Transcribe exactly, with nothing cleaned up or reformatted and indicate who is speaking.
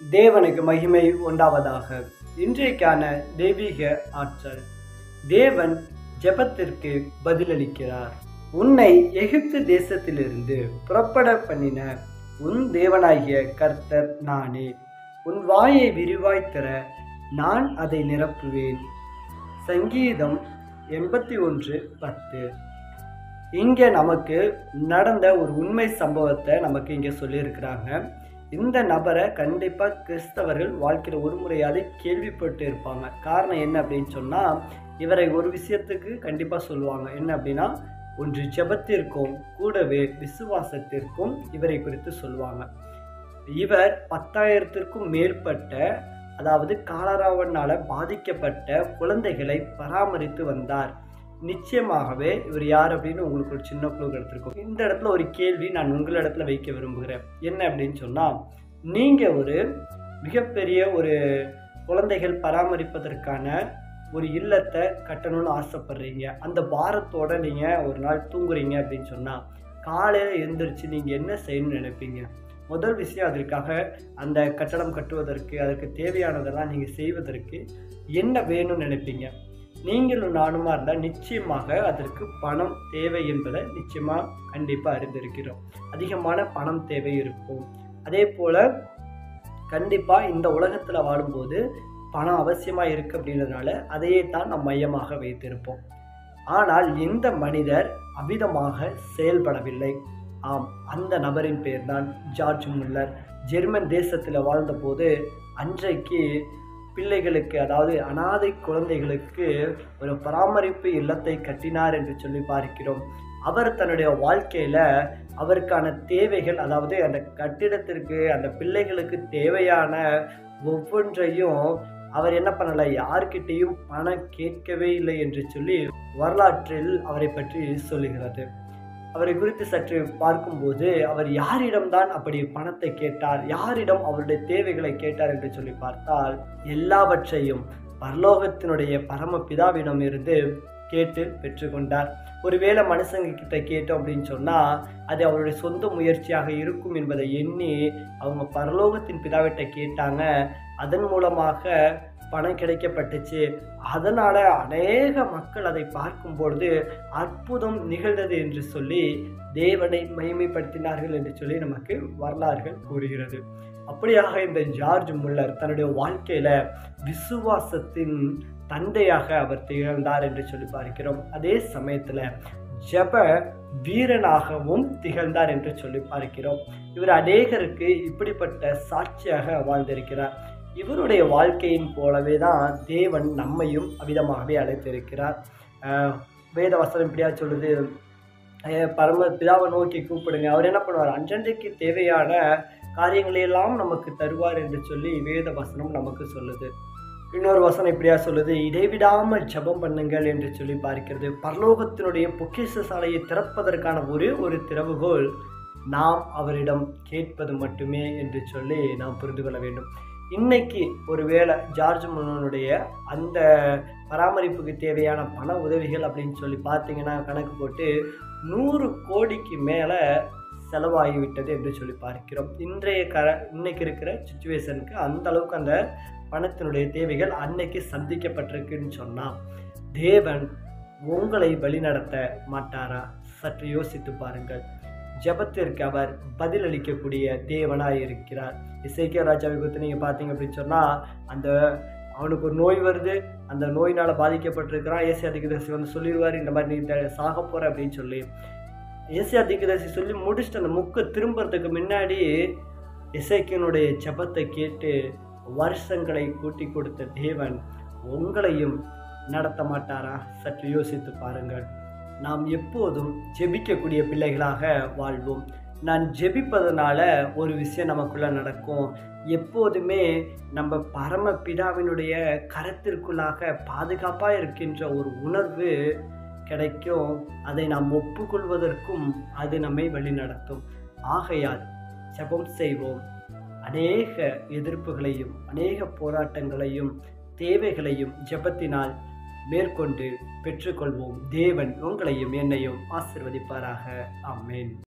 Speaker 1: தேவனுக்கு மகிமை உண்டாவதாக. இன்றைக்கான தெய்வீக ஆற்றல். தேவன் ஜெபத்திற்கு பதிலளிக்கிறார். உன்னை எகிப்து தேசத்திலிருந்து புறப்பட பண்ணின உன் தேவனாகிய கர்த்தர் நானே. உன் வாயை விரிவாய் திற, நான் அதை நிரப்புவேன். சங்கீதம் எண்பத்தி ஒன்று பத்து. இங்கே நமக்கு நடந்த ஒரு உண்மை சம்பவத்தை நமக்கு இங்கே சொல்லியிருக்கிறாங்க. இந்த நபரை கண்டிப்பாக கிறிஸ்தவர்கள் வாழ்க்கையில் ஒரு முறையாவது கேள்விப்பட்டு இருப்பாங்க. காரணம் என்ன அப்படின்னு சொன்னால், இவரை ஒரு விஷயத்துக்கு கண்டிப்பாக சொல்லுவாங்க. என்ன அப்படின்னா, ஒன்று ஜெபத்திற்கும் கூடவே விசுவாசத்திற்கும் இவரை குறித்து சொல்லுவாங்க. இவர் பத்தாயிரத்திற்கும் மேற்பட்ட, அதாவது காலராவனால் பாதிக்கப்பட்ட குழந்தைகளை பராமரித்து வந்தார். நிச்சயமாகவே இவர் யார் அப்படின்னு உங்களுக்கு ஒரு சின்ன குழு எடுத்திருக்கோம். இந்த இடத்துல ஒரு கேள்வி நான் உங்களிடத்துல வைக்க விரும்புகிறேன். என்ன அப்படின்னு சொன்னால், நீங்கள் ஒரு மிகப்பெரிய ஒரு குழந்தைகள் பராமரிப்பதற்கான ஒரு இல்லத்தை கட்டணும்னு ஆசைப்படுறீங்க. அந்த பாரத்தோட நீங்கள் ஒரு நாள் தூங்குறீங்க அப்படின்னு சொன்னால், காலையில் எழுந்திரிச்சு நீங்கள் என்ன செய்யணும்னு நினைப்பீங்க? முதல் விஷயம், அதற்காக அந்த கட்டடம் கட்டுவதற்கு அதற்கு தேவையானதெல்லாம் நீங்கள் செய்வதற்கு என்ன வேணும்னு நினைப்பீங்க? நீங்களும் நானுமா இருந்தால் நிச்சயமாக அதற்கு பணம் தேவை என்பதை நிச்சயமாக கண்டிப்பாக அறிந்திருக்கிறோம். அதிகமான பணம் தேவை இருக்கும். அதே போல் கண்டிப்பாக இந்த உலகத்தில் வாழும்போது பணம் அவசியமாக இருக்குது அப்படின்றதுனால அதையே தான் நம் மையமாக வைத்திருப்போம். ஆனால் இந்த மனிதர் அவ்விதமாக செயல்படவில்லை. ஆம், அந்த நபரின் பெயர் தான் ஜார்ஜ் முல்லர். ஜெர்மன் தேசத்தில் வாழ்ந்தபோது அன்றைக்கு பிள்ளைகளுக்கு, அதாவது அனாதை குழந்தைகளுக்கு ஒரு பராமரிப்பு இல்லத்தை கட்டினார் என்று சொல்லி பார்க்கிறோம். அவர் தன்னுடைய வாழ்க்கையில் அவருக்கான தேவைகள், அதாவது அந்த கட்டிடத்திற்கு அந்த பிள்ளைகளுக்கு தேவையான ஒவ்வொன்றையும் அவர் என்ன பண்ணலை, யார்கிட்டையும் பணம் கேட்கவே இல்லை என்று சொல்லி வரலாற்றில் அவரை பற்றி சொல்லுகிறது. அவரை குறித்து சற்று பார்க்கும்போது, அவர் யாரிடம்தான் அப்படி பணத்தை கேட்டார், யாரிடம் அவருடைய தேவைகளை கேட்டார் என்று சொல்லி பார்த்தால், எல்லாவற்றையும் பரலோகத்தினுடைய பரம பிதாவிடம் இருந்து கேட்டு பெற்றுக்கொண்டார். ஒருவேளை மனுஷங்க கிட்ட கேட்டோம் அப்படின்னு சொன்னால் அது அவருடைய சொந்த முயற்சியாக இருக்கும் என்பதை எண்ணி அவங்க பரலோகத்தின் பிதாவிட்ட கேட்டாங்க. அதன் மூலமாக பணம் கிடைக்கப்பட்டுச்சு. அதனால் அநேக மக்கள் அதை பார்க்கும் பொழுது அற்புதம் நிகழ்ந்தது என்று சொல்லி தேவனை மகிமைப்படுத்தினார்கள் என்று சொல்லி நமக்கு வரலாறுகள் கூறுகிறது. அப்படியாக இந்த ஜார்ஜ் முல்லர் தன்னுடைய வாழ்க்கையில் விசுவாசத்தின் தந்தையாக அவர் திகழ்ந்தார் என்று சொல்லி பார்க்கிறோம். அதே சமயத்தில் ஜெப வீரனாகவும் திகழ்ந்தார் என்று சொல்லி பார்க்கிறோம். இவர் அநேகருக்கு இப்படிப்பட்ட சாட்சியாக வாழ்ந்திருக்கிறார். இவருடைய வாழ்க்கையின் போலவே தான் தேவன் நம்மையும் அவ்விதமாகவே அழைத்திருக்கிறார். வேத வசனம் இப்படியா சொல்லுது, பரம பிதாவை நோக்கி கூப்பிடுங்க, அவர் என்ன பண்ணுவார், அன்றன்றைக்கு தேவையான காரியங்களையெல்லாம் நமக்கு தருவார் என்று சொல்லி வேத வசனம் நமக்கு சொல்லுது. இன்னொரு வசனம் இப்படியா சொல்லுது, இடைவிடாமல் ஜெபம் பண்ணுங்கள் என்று சொல்லி பார்க்கிறது. பரலோகத்தினுடைய பொக்கிஷ சாலையை திறப்பதற்கான ஒரே ஒரு திறவுகோல் நாம் அவரிடம் கேட்பது மட்டுமே என்று சொல்லி நாம் புரிந்து கொள்ள வேண்டும். இன்னைக்கு ஒருவேளை ஜார்ஜ் முல்லருடைய அந்த பராமரிப்புக்கு தேவையான பண உதவிகள் அப்படின்னு சொல்லி பார்த்தீங்கன்னா கணக்கு போட்டு நூறு கோடிக்கு மேலே செலவாகிவிட்டது என்று சொல்லி பார்க்கிறோம். இன்றைய க இன்னைக்கு இருக்கிற சுச்சுவேஷனுக்கு அந்த அளவுக்கு அந்த பணத்தினுடைய தேவைகள் அன்னைக்கு சந்திக்கப்பட்டிருக்குன்னு சொன்னால் தேவன் உங்களை வழிநடத்த மாட்டாரா? சற்று யோசித்து பாருங்கள். ஜெபத்திற்கு அவர் பதிலளிக்கக்கூடிய தேவனாய் இருக்கிறார். இசைக்கியா ராஜாவை குறித்து நீங்கள் பார்த்தீங்க அப்படின்னு சொன்னால், அந்த அவனுக்கு ஒரு நோய் வருது, அந்த நோயினால் பாதிக்கப்பட்டிருக்கிறான். ஏசியா தீர்க்கதரிசி வந்து சொல்லிடுவார், இந்த மாதிரி நீ சாக போகிற அப்படின்னு சொல்லி. ஏசியா தீர்க்கதரிசி சொல்லி முடிச்சுட்டு அந்த முக்கு திரும்புறதுக்கு முன்னாடி இசைக்கியனுடைய ஜெபத்தை கேட்டு வருஷங்களை கூட்டி கொடுத்த தேவன் உங்களையும் நடத்த மாட்டாரா? சற்று யோசித்து பாருங்கள். நாம் எப்போதும் ஜெபிக்கக்கூடிய பிள்ளைகளாக வாழ்வோம். நான் ஜெபிப்பதனால ஒரு விஷயம் நமக்குள்ளே நடக்கும். எப்போதுமே நம்ம பரம பிதாவினுடைய கரத்திற்குள்ளாக பாதுகாப்பாக இருக்கின்ற ஒரு உணர்வு கிடைக்கும். அதை நாம் ஒப்புக்கொள்வதற்கும் அது நம்மை வழிநடத்தும். ஆகையால் ஜெபம் செய்வோம். அநேக எதிர்ப்புகளையும் அநேக போராட்டங்களையும் தேவைகளையும் ஜெபத்தினால் மேற்கொண்டு பெற்றுக்கொள்வோம். தேவன் உங்களையும் என்னையும் ஆசீர்வதிப்பாராக. ஆமென்.